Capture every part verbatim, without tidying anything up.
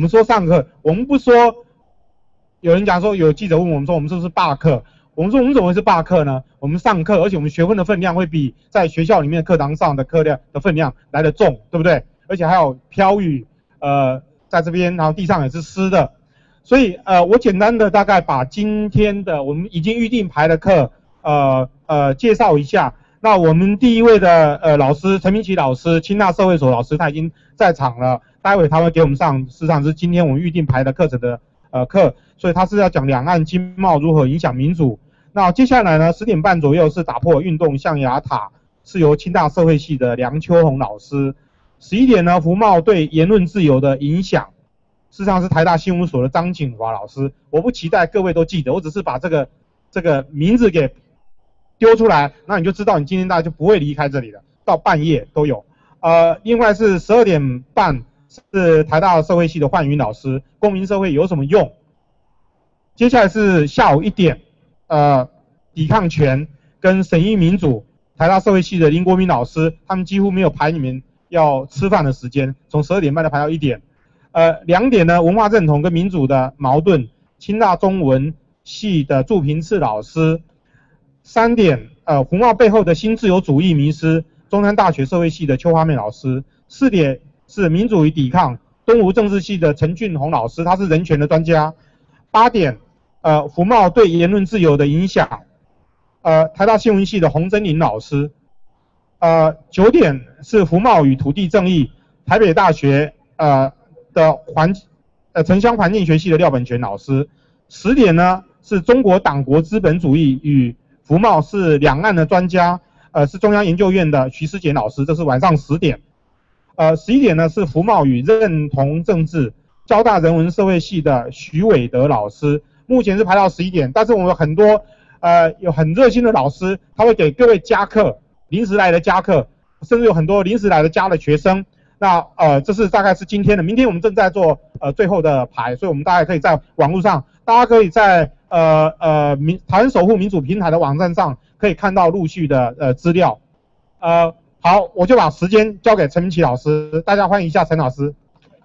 们说上课，我们不说。有人讲说，有记者问我们说，我们是不是罢课？我们说我们怎么会是罢课呢？我们上课，而且我们学分的分量会比在学校里面课堂上的课量的分量来得重，对不对？而且还有飘雨，呃，在这边，然后地上也是湿的，所以呃，我简单的大概把今天的我们已经预定排的课，呃呃介绍一下。那我们第一位的呃老师陈明奇老师，清大社会所老师，他已经在场了，待会他会给我们上，实际上是今天我们预定排的课程的呃课。所以他是要讲两岸经贸如何影响民主。那接下来呢，十点半左右是打破运动象牙塔，是由清大社会系的梁秋红老师。十一点呢，服贸对言论自由的影响，事实上是台大新闻所的张景华老师。我不期待各位都记得，我只是把这个这个名字给丢出来，那你就知道你今天大概就不会离开这里了，到半夜都有。呃，另外是十二点半是台大社会系的焕云老师，公民社会有什么用？接下来是下午一点，呃，抵抗权跟审议民主，台大社会系的林国民老师，他们几乎没有排你们要吃饭的时间，从十二点半的排到一点。呃，两点呢，文化认同跟民主的矛盾，清大中文系的祝平次老师。三点，呃，服贸背后的新自由主义迷失，中山大学社会系的邱华美老师。四点是民主与抵抗，东吴政治系的陈俊宏老师，他是人权的专家。八点。呃，服贸对言论自由的影响，呃，台大新闻系的洪真林老师，呃，九点是服贸与土地正义，台北大学呃的环呃城乡环境学系的廖本全老师，十点呢是中国党国资本主义与服贸，是两岸的专家，呃，是中央研究院的徐思杰老师，这是晚上十点，呃，十一点呢是服贸与认同政治，交大人文社会系的徐伟德老师。目前是排到十一点，但是我们有很多呃有很热心的老师，他会给各位加课，临时来的加课，甚至有很多临时来的加的学生。那呃这是大概是今天的，明天我们正在做呃最后的排，所以我们大家可以在网络上，大家可以在呃呃民台湾守护民主平台的网站上可以看到陆续的呃资料。呃好，我就把时间交给陈明奇老师，大家欢迎一下陈老师。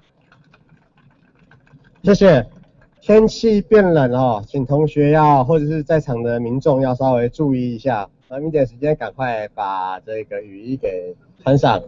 谢谢。天气变冷哦，请同学要或者是在场的民众要稍微注意一下，晚一点时间赶快把这个雨衣给穿上。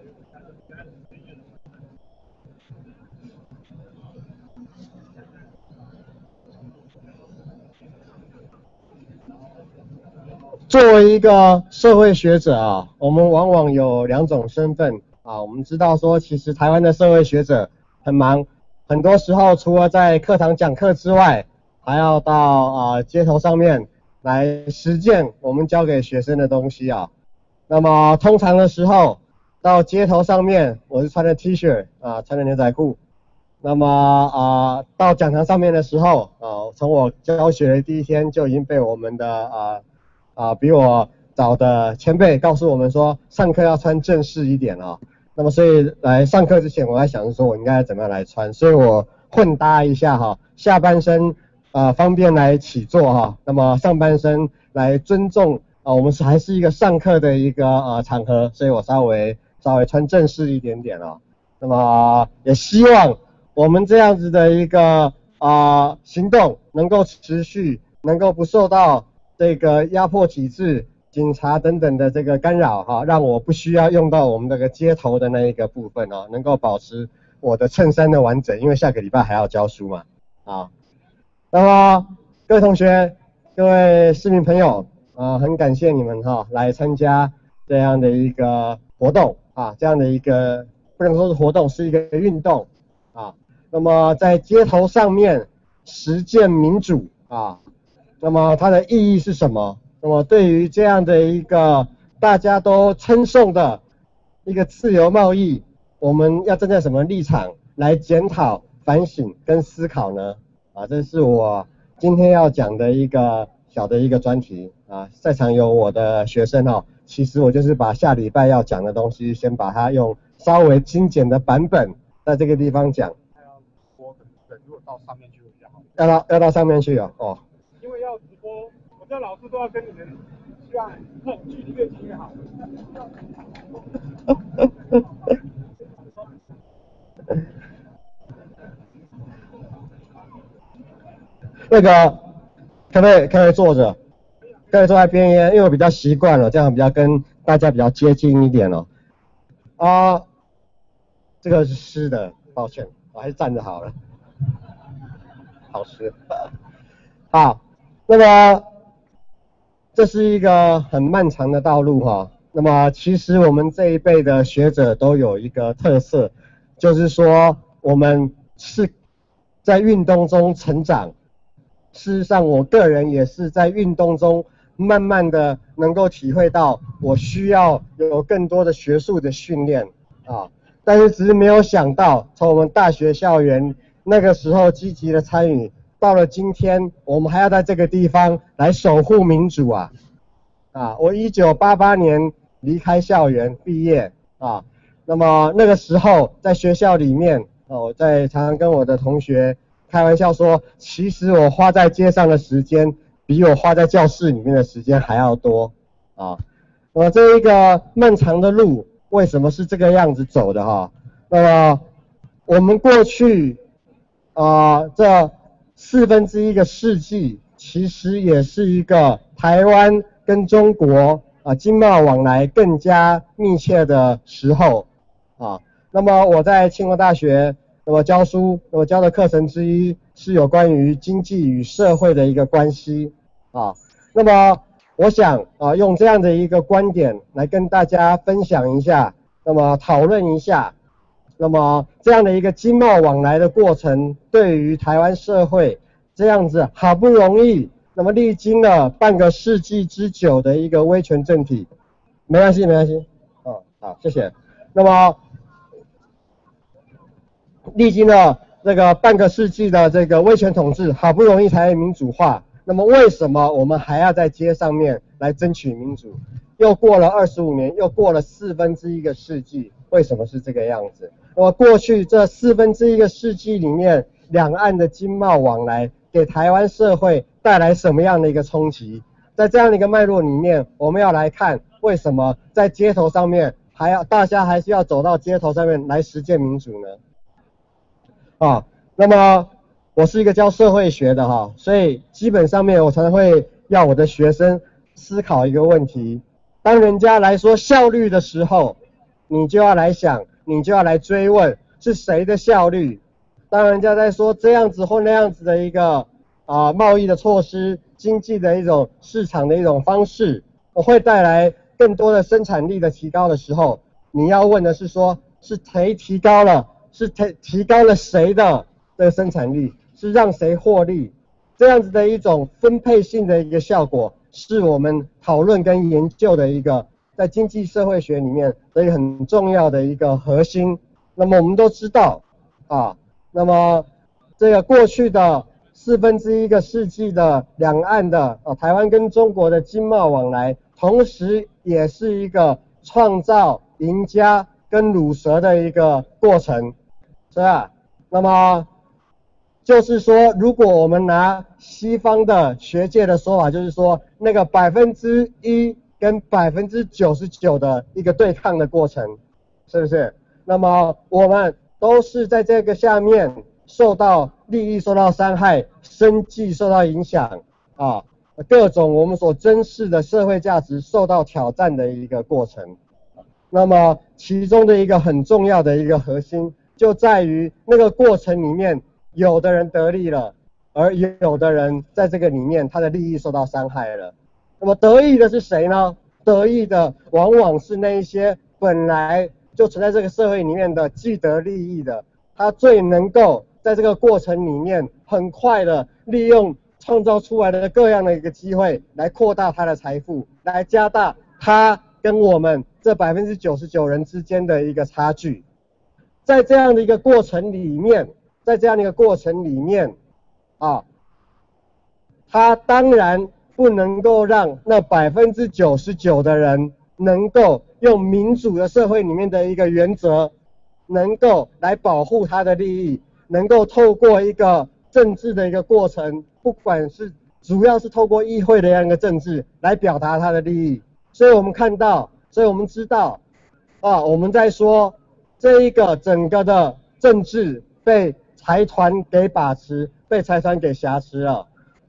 作为一个社会学者啊，我们往往有两种身份啊。我们知道说，其实台湾的社会学者很忙。很多时候，除了在课堂讲课之外，还要到啊、呃、街头上面来实践我们教给学生的东西啊。那么通常的时候，到街头上面，我是穿着 T 恤啊，穿着牛仔裤。那么啊、呃，到讲堂上面的时候啊，从我教学的第一天就已经被我们的啊啊比我早的前辈告诉我们说，上课要穿正式一点啊。那么所以来上课之前，我在想说我应该怎么样来穿，所以我混搭一下哈，下半身呃方便来起坐哈，那么上半身来尊重啊、呃，我们是还是一个上课的一个呃场合，所以我稍微稍微穿正式一点点啊。那么也希望我们这样子的一个啊、呃、行动能够持续，能够不受到这个压迫体制。警察等等的这个干扰哈，让我不需要用到我们这个街头的那一个部分哦，能够保持我的衬衫的完整，因为下个礼拜还要教书嘛啊。那么各位同学、各位市民朋友啊，很感谢你们哈来参加这样的一个活动啊，这样的一个不能说是活动，是一个运动啊。那么在街头上面实践民主啊，那么它的意义是什么？那么对于这样的一个大家都称颂的一个自由贸易，我们要站在什么立场来检讨、反省跟思考呢？啊，这是我今天要讲的一个小的一个专题啊。在场有我的学生哦，其实我就是把下礼拜要讲的东西，先把它用稍微精简的版本在这个地方讲。 我等如果到上面去会比较好。 要到要到上面去哦。哦。 因为要直播。这老师都要跟你们，希望距离越近越好。 那个可不可以可不可以坐着？可以坐在边边，因为我比较习惯了，这样比较跟大家比较接近一点哦。啊，这个是湿的，抱歉，我还是站着好了。好湿。好，那么这是一个很漫长的道路哈。那么其实我们这一辈的学者都有一个特色，就是说我们是在运动中成长。事实上，我个人也是在运动中慢慢的能够体会到，我需要有更多的学术的训练啊。但是只是没有想到，从我们大学校园那个时候积极的参与，到了今天，我们还要在这个地方来守护民主啊！啊，我一九八八年离开校园毕业啊，那么那个时候在学校里面，哦，我在常常跟我的同学开玩笑说，其实我花在街上的时间，比我花在教室里面的时间还要多啊。那么这一个漫长的路，为什么是这个样子走的哈？那么我们过去啊、呃、这四分之一个世纪，其实也是一个台湾跟中国啊经贸往来更加密切的时候啊。那么我在清华大学那么教书，那么教的课程之一是有关于经济与社会的一个关系啊。那么我想啊用这样的一个观点来跟大家分享一下，那么讨论一下，那么这样的一个经贸往来的过程，对于台湾社会这样子好不容易，那么历经了半个世纪之久的一个威权政体，没关系没关系，哦好谢谢。那么历经了这个半个世纪的这个威权统治，好不容易才民主化，那么为什么我们还要在街上面来争取民主？又过了二十五年，又过了四分之一个世纪，为什么是这个样子？那么过去这四分之一个世纪里面，两岸的经贸往来给台湾社会带来什么样的一个冲击？在这样的一个脉络里面，我们要来看为什么在街头上面还要大家还是要走到街头上面来实践民主呢？啊，那么我是一个教社会学的哈，所以基本上面我常常会要我的学生思考一个问题：当人家来说效率的时候，你就要来想，你就要来追问是谁的效率。当人家在说这样子或那样子的一个啊贸易的措施、经济的一种市场的一种方式，会带来更多的生产力的提高的时候，你要问的是说，是谁提高了？是提提高了谁的这个生产力？是让谁获利？这样子的一种分配性的一个效果，是我们讨论跟研究的一个在经济社会学里面的一个很重要的一个核心。那么我们都知道啊，那么这个过去的四分之一个世纪的两岸的啊台湾跟中国的经贸往来，同时也是一个创造赢家跟卤蛇的一个过程，是吧？那么就是说，如果我们拿西方的学界的说法，就是说那个百分之一跟百分之九十九的一个对抗的过程，是不是？那么我们都是在这个下面受到利益受到伤害，生计受到影响啊，各种我们所珍视的社会价值受到挑战的一个过程。那么其中的一个很重要的一个核心，就在于那个过程里面，有的人得利了，而有的人在这个里面他的利益受到伤害了。那么得益的是谁呢？得益的往往是那一些本来就存在这个社会里面的既得利益的，他最能够在这个过程里面很快的利用创造出来的各样的一个机会来扩大他的财富，来加大他跟我们这 百分之九十九 人之间的一个差距。在这样的一个过程里面，在这样的一个过程里面啊，他当然不能够让那 百分之九十九 的人能够用民主的社会里面的一个原则，能够来保护他的利益，能够透过一个政治的一个过程，不管是主要是透过议会的这样一个政治来表达他的利益。所以我们看到，所以我们知道啊，我们在说这一个整个的政治被财团给把持，被财团给挟持了。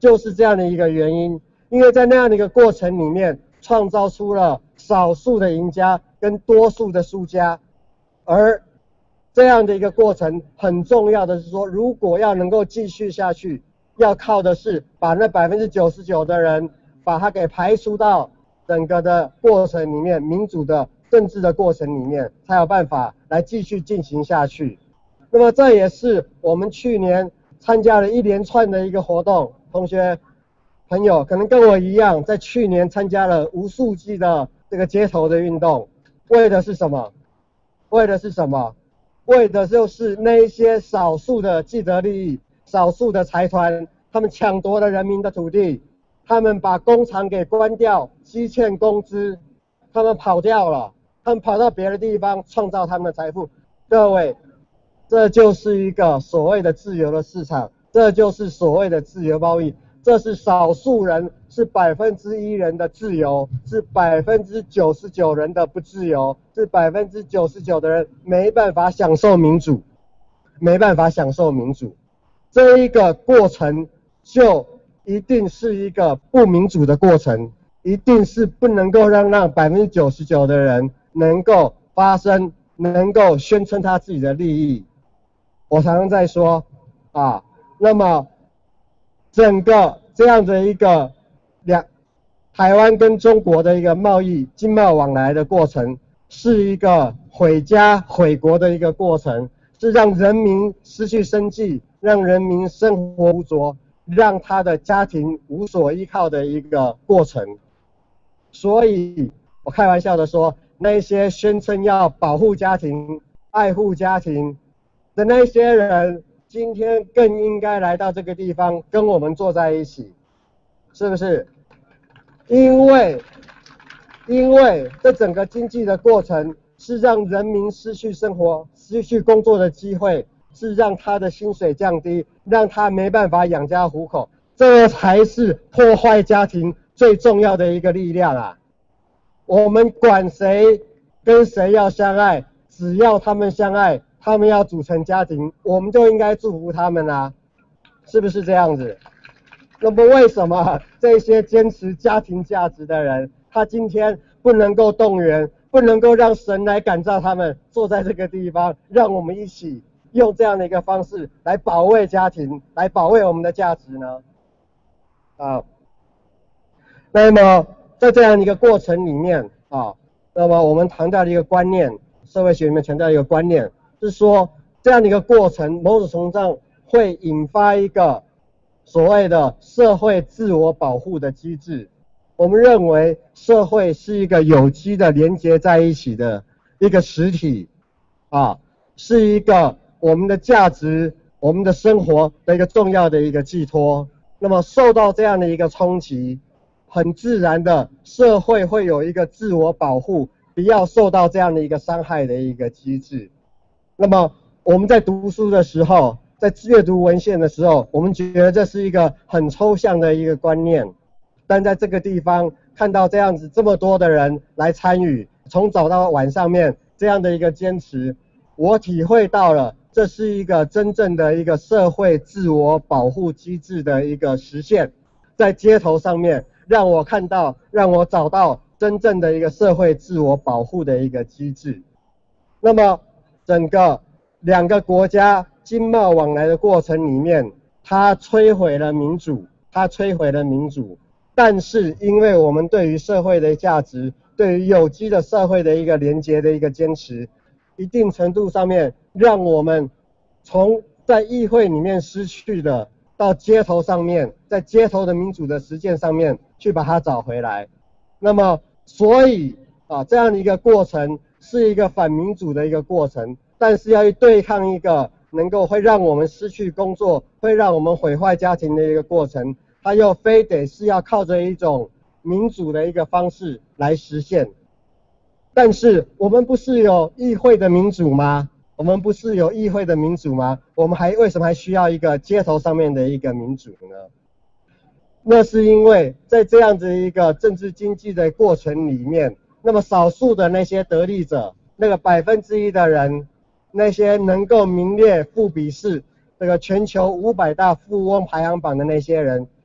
就是这样的一个原因，因为在那样的一个过程里面，创造出了少数的赢家跟多数的输家，而这样的一个过程很重要的是说，如果要能够继续下去，要靠的是把那 百分之九十九 的人把它给排除到整个的过程里面，民主的政治的过程里面，才有办法来继续进行下去。那么这也是我们去年参加了一连串的一个活动，同学朋友可能跟我一样，在去年参加了无数季的这个街头的运动，为的是什么？为的是什么？为的就是那一些少数的既得利益、少数的财团，他们抢夺了人民的土地，他们把工厂给关掉，积欠工资，他们跑掉了，他们跑到别的地方创造他们的财富。各位，这就是一个所谓的自由的市场，这就是所谓的自由贸易，这是少数人，是百分之一人的自由，是百分之九十九人的不自由，是百分之九十九的人没办法享受民主，没办法享受民主。这一个过程就一定是一个不民主的过程，一定是不能够让让 百分之九十九 的人能够发声，能够宣称他自己的利益。我常常在说啊，那么整个这样的一个两台湾跟中国的一个贸易经贸往来的过程，是一个毁家毁国的一个过程，是让人民失去生计，让人民生活无着，让他的家庭无所依靠的一个过程。所以我开玩笑的说，那些宣称要保护家庭、爱护家庭的那些人，今天更应该来到这个地方跟我们坐在一起，是不是？因为因为这整个经济的过程是让人民失去生活、失去工作的机会，是让他的薪水降低，让他没办法养家糊口，这才是破坏家庭最重要的一个力量啊！我们管谁跟谁要相爱，只要他们相爱，他们要组成家庭，我们就应该祝福他们啊，是不是这样子？那么为什么这些坚持家庭价值的人，他今天不能够动员，不能够让神来感召他们坐在这个地方，让我们一起用这样的一个方式来保卫家庭，来保卫我们的价值呢？啊，那么在这样的一个过程里面啊，那么我们强调的一个观念，社会学里面强调一个观念，是说这样的一个过程，某种程度上会引发一个所谓的社会自我保护的机制。我们认为社会是一个有机的连接在一起的一个实体啊，是一个我们的价值、我们的生活的一个重要的一个寄托。那么受到这样的一个冲击，很自然的社会会有一个自我保护，不要受到这样的一个伤害的一个机制。那么我们在读书的时候，在阅读文献的时候，我们觉得这是一个很抽象的一个观念，但在这个地方看到这样子这么多的人来参与，从早到晚上面这样的一个坚持，我体会到了这是一个真正的一个社会自我保护机制的一个实现，在街头上面让我看到，让我找到真正的一个社会自我保护的一个机制。那么整个两个国家经贸往来的过程里面，它摧毁了民主，它摧毁了民主。但是因为我们对于社会的价值，对于有机的社会的一个连结的一个坚持，一定程度上面让我们从在议会里面失去的，到街头上面，在街头的民主的实践上面去把它找回来。那么所以啊，这样的一个过程是一个反民主的一个过程，但是要去对抗一个能够会让我们失去工作，会让我们毁坏家庭的一个过程，它又非得是要靠着一种民主的一个方式来实现。但是我们不是有议会的民主吗？我们不是有议会的民主吗？我们还为什么还需要一个街头上面的一个民主呢？那是因为在这样子一个政治经济的过程里面，那么少数的那些得利者，那个百分之一的人，那些能够名列富比士这个全球五百大富翁排行榜的那些人，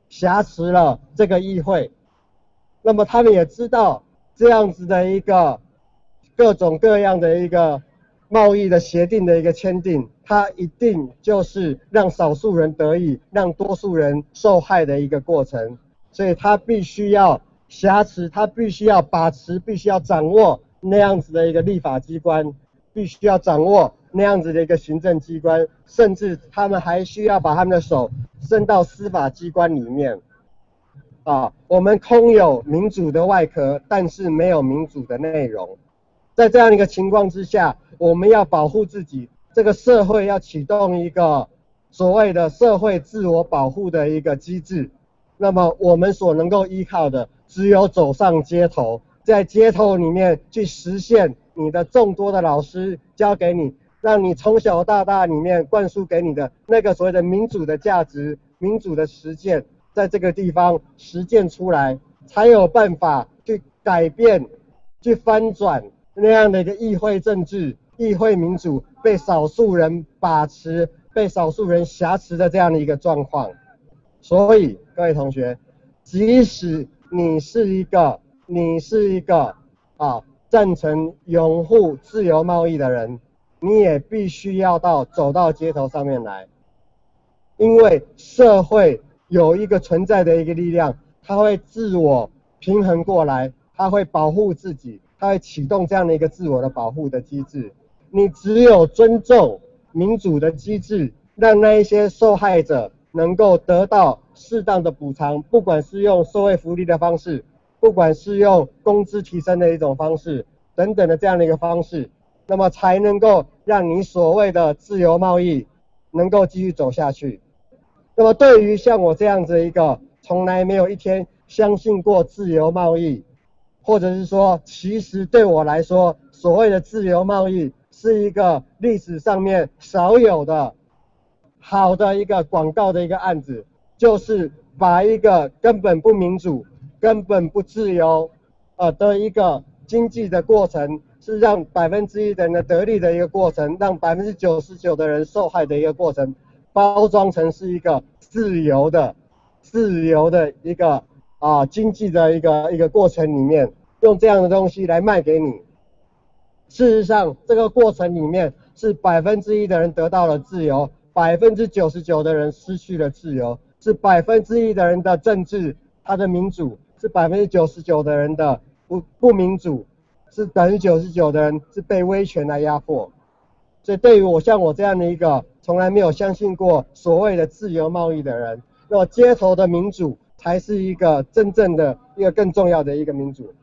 挟持了这个议会。那么他们也知道这样子的一个各种各样的一个贸易的协定的一个签订，它一定就是让少数人得益，让多数人受害的一个过程。所以他必须要挟持，他必须要把持，必须要掌握那样子的一个立法机关，必须要掌握那样子的一个行政机关，甚至他们还需要把他们的手伸到司法机关里面。啊，我们空有民主的外壳，但是没有民主的内容。在这样一个情况之下，我们要保护自己，这个社会要启动一个所谓的社会自我保护的一个机制。那么我们所能够依靠的，只有走上街头，在街头里面去实现你的众多的老师教给你，让你从小到大里面灌输给你的那个所谓的民主的价值、民主的实践，在这个地方实践出来，才有办法去改变、去翻转那样的一个议会政治、议会民主被少数人把持、被少数人挟持的这样的一个状况。所以各位同学，即使你是一个你是一个啊赞成拥护自由贸易的人，你也必须要到走到街头上面来，因为社会有一个存在的一个力量，它会自我平衡过来，它会保护自己，它会启动这样的一个自我的保护的机制。你只有尊重民主的机制，让那一些受害者能够得到适当的补偿，不管是用社会福利的方式，不管是用工资提升的一种方式等等的这样的一个方式，那么才能够让你所谓的自由贸易能够继续走下去。那么对于像我这样子一个从来没有一天相信过自由贸易，或者是说其实对我来说所谓的自由贸易是一个历史上面少有的好的一个广告的一个案子，就是把一个根本不民主、根本不自由呃的一个经济的过程，是让百分之一的人的得利的一个过程，让百分之九十九的人受害的一个过程，包装成是一个自由的、自由的一个啊经济的一个一个过程里面，用这样的东西来卖给你。事实上，这个过程里面是百分之一的人得到了自由，百分之九十九的人失去了自由，是百分之一的人的政治，他的民主，是百分之九十九的人的不不民主，是百分之九十九的人是被威权来压迫。所以对于我像我这样的一个从来没有相信过所谓的自由贸易的人，那么街头的民主才是一个真正的一个更重要的一个民主。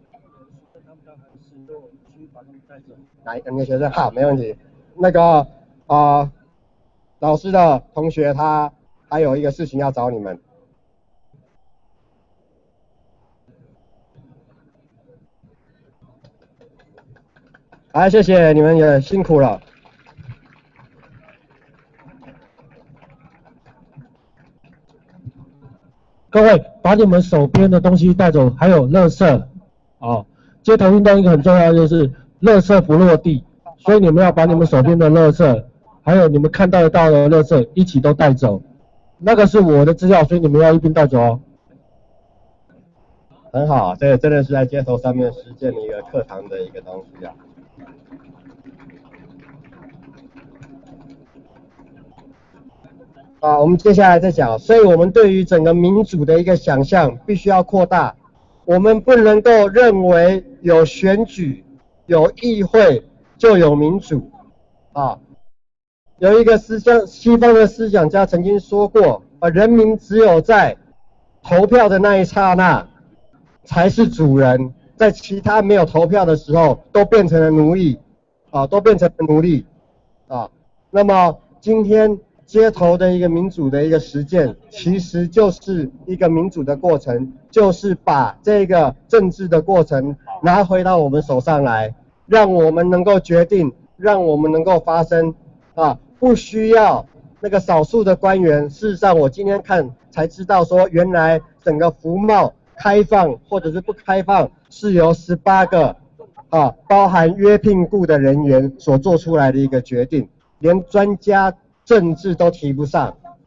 哪一个学生？好，没问题。那个啊、呃，老师的同学他还有一个事情要找你们。好，谢谢你们也辛苦了。 各位把你们手边的东西带走，还有垃圾哦。街头运动一个很重要的就是垃圾不落地，所以你们要把你们手边的垃圾，还有你们看到得到的垃圾一起都带走。那个是我的资料，所以你们要一并带走哦。 很好，这个真的是在街头上面实践的一个课堂的一个东西啊。啊，我们接下来再讲，所以我们对于整个民主的一个想象必须要扩大，我们不能够认为有选举、有议会就有民主啊。有一个思想，西方的思想家曾经说过，啊，人民只有在投票的那一刹那才是主人，在其他没有投票的时候都变成了奴隶，啊，都变成了奴隶，啊，那么今天街头的一个民主的一个实践，其实就是一个民主的过程，就是把这个政治的过程拿回到我们手上来，让我们能够决定，让我们能够发声，啊，不需要那个少数的官员。事实上，我今天看才知道说，原来整个服贸开放或者是不开放，是由十八个啊，包含约聘雇的人员所做出来的一个决定，连专家政治都提不上，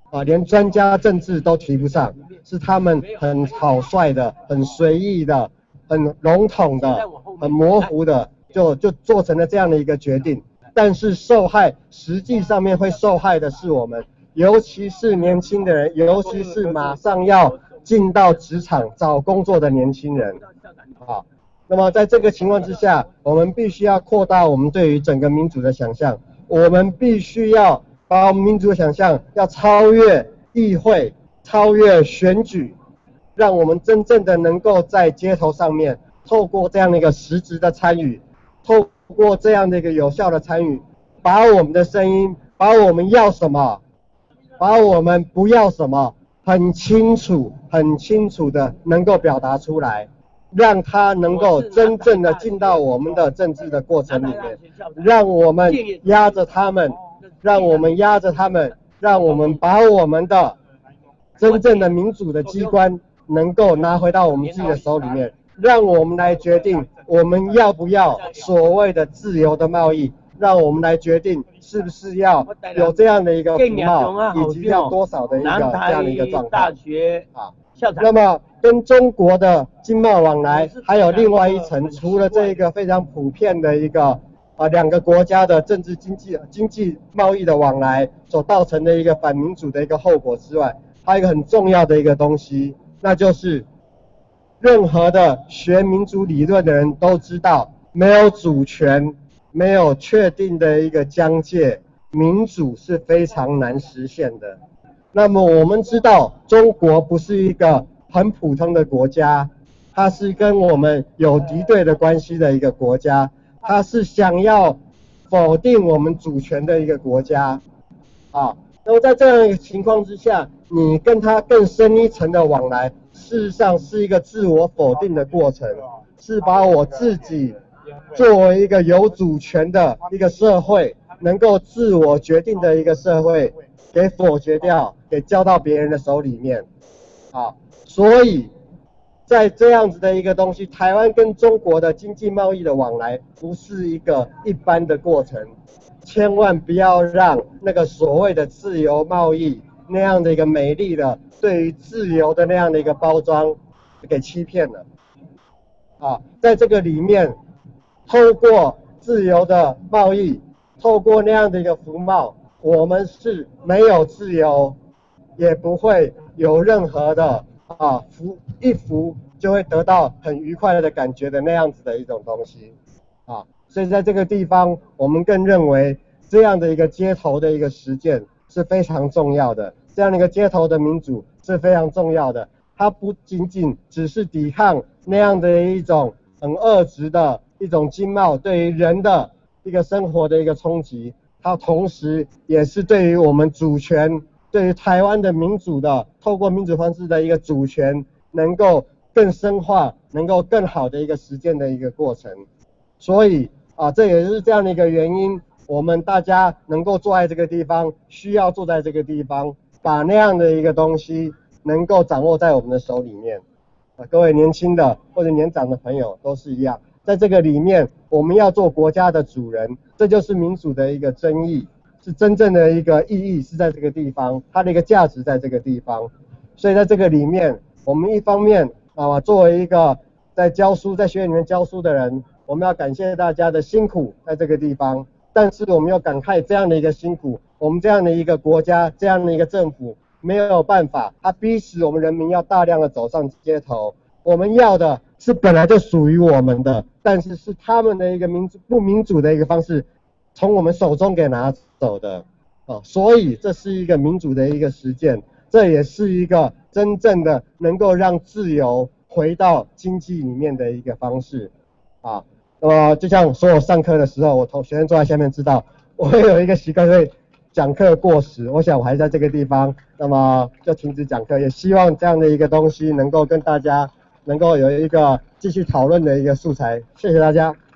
啊，连专家政治都提不上，是他们很草率的、很随意的、很笼统的、很模糊的，就就做成了这样的一个决定。但是受害，实际上面会受害的是我们，尤其是年轻的人，尤其是马上要进到职场找工作的年轻人。啊，那么在这个情况之下，我们必须要扩大我们对于整个民主的想象，我们必须要把我们民主的想象要超越议会，超越选举，让我们真正的能够在街头上面，透过这样的一个实质的参与，透过这样的一个有效的参与，把我们的声音，把我们要什么，把我们不要什么，很清楚、很清楚的能够表达出来，让它能够真正的进到我们的政治的过程里面，让我们压着他们。让我们压着他们，让我们把我们的真正的民主的机关能够拿回到我们自己的手里面，让我们来决定我们要不要所谓的自由的贸易，让我们来决定是不是要有这样的一个服贸，以及要多少的一个这样的一个状态啊。那么跟中国的经贸往来还有另外一层，除了这个非常普遍的一个啊，两个国家的政治经济、经济贸易的往来所造成的一个反民主的一个后果之外，还有一个很重要的一个东西，那就是任何的学民主理论的人都知道，没有主权、没有确定的一个疆界，民主是非常难实现的。那么我们知道，中国不是一个很普通的国家，它是跟我们有敌对的关系的一个国家。他是想要否定我们主权的一个国家，啊，那么在这样一个情况之下，你跟他更深一层的往来，事实上是一个自我否定的过程，是把我自己作为一个有主权的一个社会，能够自我决定的一个社会，给否决掉，给交到别人的手里面，啊，所以。在这样子的一个东西，台湾跟中国的经济贸易的往来不是一个一般的过程，千万不要让那个所谓的自由贸易那样的一个美丽的对于自由的那样的一个包装给欺骗了。啊，在这个里面，透过自由的贸易，透过那样的一个服贸，我们是没有自由，也不会有任何的。啊，服一服就会得到很愉快的感觉的那样子的一种东西，啊，所以在这个地方，我们更认为这样的一个街头的一个实践是非常重要的，这样的一个街头的民主是非常重要的，它不仅仅只是抵抗那样的一种很恶质的一种经贸对于人的一个生活的一个冲击，它同时也是对于我们主权。对于台湾的民主的，透过民主方式的一个主权，能够更深化，能够更好的一个实践的一个过程。所以啊，这也是这样的一个原因，我们大家能够坐在这个地方，需要坐在这个地方，把那样的一个东西能够掌握在我们的手里面。啊，各位年轻的或者年长的朋友都是一样，在这个里面，我们要做国家的主人，这就是民主的一个争议。是真正的一个意义是在这个地方，它的一个价值在这个地方，所以在这个里面，我们一方面啊，作为一个在教书在学院里面教书的人，我们要感谢大家的辛苦在这个地方，但是我们要感慨这样的一个辛苦，我们这样的一个国家，这样的一个政府没有办法，它逼使我们人民要大量的走上街头，我们要的是本来就属于我们的，但是是他们的一个民主不民主的一个方式。从我们手中给拿走的，哦，所以这是一个民主的一个实践，这也是一个真正的能够让自由回到经济里面的一个方式，啊，那么就像所有上课的时候，我同学生坐在下面知道，我会有一个习惯，会讲课过时，我想我还在这个地方，那么就停止讲课，也希望这样的一个东西能够跟大家能够有一个继续讨论的一个素材，谢谢大家。